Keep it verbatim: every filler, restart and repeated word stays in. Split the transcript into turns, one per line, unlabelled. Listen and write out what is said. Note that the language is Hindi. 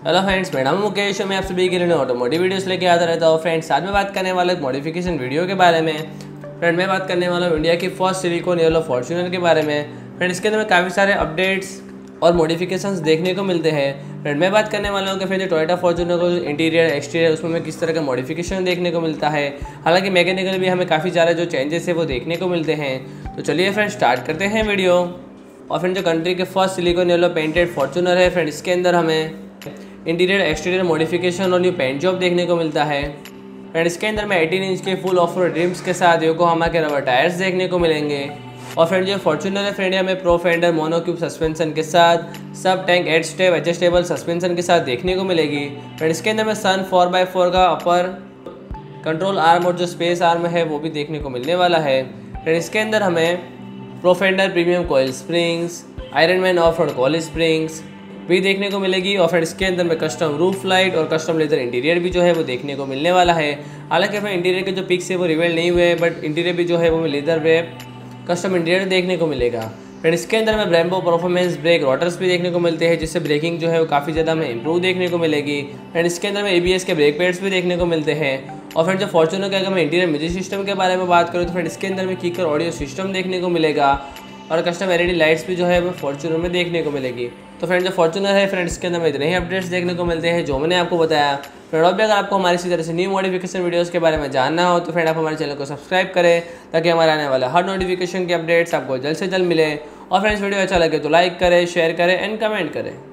हेलो फ्रेंड्स, मेरा नाम मुकेश। मैं आप सभी के लिए ऑटोमोटिव वीडियोस लेके आता रहता हूँ। फ्रेंड्स, आज मैं बात करने वाला एक मॉडिफिकेशन वीडियो के बारे में। फ्रेंड, मैं बात करने वाला हूँ इंडिया की फर्स्ट सिलिकॉन येलो फॉर्च्यूनर के बारे में। फ्रेंड, इसके अंदर में काफ़ी सारे अपडेट्स और मॉडिफिकेशंस देखने को मिलते हैं। फ्रेंड, मैं बात करने वाला हूँ कि फिर जो टोयोटा फॉर्च्यूनर को इंटीरियर एक्सटीरियर उसमें हमें किस तरह का मॉडिफिकेशन देखने को मिलता है। हालांकि मैकेनिकल भी हमें काफ़ी सारे जो चेंजेस है वो देखने को मिलते हैं। तो चलिए फ्रेंड, स्टार्ट करते हैं वीडियो। और फ्रेंड, जो कंट्री के first silicon yellow painted Fortuner है, फ्रेंड इसके अंदर हमें इंटीरियर एक्सटीरियर मॉडिफिकेशन और न्यू पेंट जॉब देखने को मिलता है। फ्रेंड, इसके अंदर में अठारह इंच के फुल ऑफ रोड रिम्स के साथ योकोहामा के रबर टायर्स देखने को मिलेंगे। और फ्रेंड, जो फॉर्च्यूनर है फ्रेंड हमें प्रो फेंडर मोनोक्यूब सस्पेंशन के साथ sub tank add step adjustable suspension के साथ देखने को मिलेगी। फ्रेंड, इसके अंदर में सन फोर बाई फोर का अपर कंट्रोल आर्म और जो स्पेस आर्म है वो भी देखने को मिलने वाला है। फ्रेंड, इसके अंदर हमें pro fender premium coil springs, Iron Man off road coil springs भी देखने को मिलेगी। और फिर इसके अंदर में कस्टम रूफ लाइट और कस्टम लेदर इंटीरियर भी जो है वो देखने को मिलने वाला है। हालांकि फिर इंटीरियर के जो पिक्स है वो रिवील नहीं हुए, बट इंटीरियर भी जो है वो लेदर वेब कस्टम इंटीरियर देखने को मिलेगा। फ्रेंड, इसके अंदर में ब्रेम्बो परफॉर्मेंस ब्रेक रोटर्स भी देखने को मिलते हैं, जिससे ब्रेकिंग जो है वो काफ़ी ज़्यादा हमें इंप्रूव देखने को मिलेगी। फ्रेंड, इसके अंदर में एबीएस के ब्रेक पैड्स भी देखने को मिलते हैं। और फ्रेंड, जो फॉर्च्यूनर के अगर मैं इंटीरियर म्यूजिक सिस्टम के बारे में बात करूँ तो फ्रेंड इसके अंदर में कीकर ऑडियो सिस्टम देखने को मिलेगा और कस्टम एलईडी लाइट्स भी जो है वो फॉर्च्यूनर में देखने को मिलेगी। तो फ्रेंड, जो फॉर्च्यूनर है फ्रेंड इसके अंदर में इतने ही अपडेट्स देखने को मिलते हैं जो मैंने आपको बताया। फ्रेंड, और भी अगर आपको हमारी इसी तरह से न्यू मॉडिफिकेशन वीडियोस के बारे में जानना हो तो फ्रेंड आप हमारे चैनल को सब्सक्राइब करें, ताकि हमारे आने वाले हर नोटिफिकेशन के अपडेट्स आपको जल्द से जल्द मिले। और फ्रेंड्स, वीडियो अच्छा लगे तो लाइक करें, शेयर करें एंड कमेंट करें।